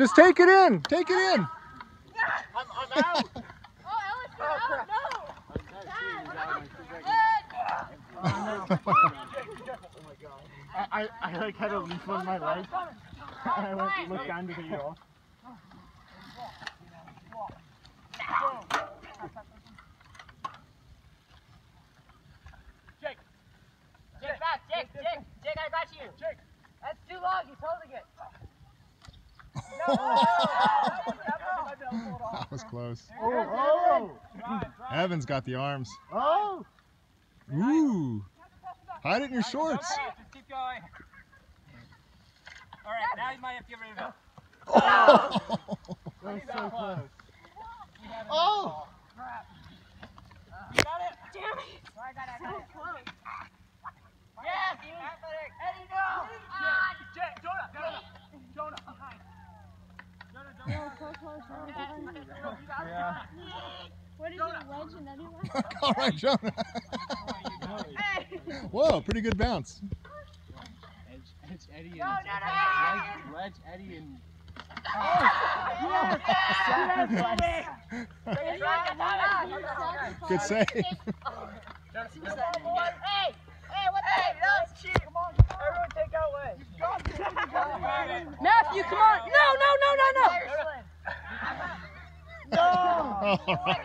Just take it in. Take it in. I'm out. Oh, Ellis, you're out. No. I like had a leaf on my leg. And I went to look down to get it off. Jake, back. Jake, I got you. Jake. That's too long. He's holding it. That was close. Oh! Evan's got the arms. Oh! Ooh. Hide it in your shorts. Just keep going. All right, now you might have to get rid of it. Oh. That was so close. Oh. You got it? Damn it. I got it. So close. Yes, Eddie, no. Jonah. Yeah. What is it, legend anyway? All right, Jonah. Whoa, pretty good bounce. It's Eddie No. Wedge, Eddie, and... Good save. Hey, what the heck? That's cheap. Come on. Everyone take out way. Matthew, come on. No. All right.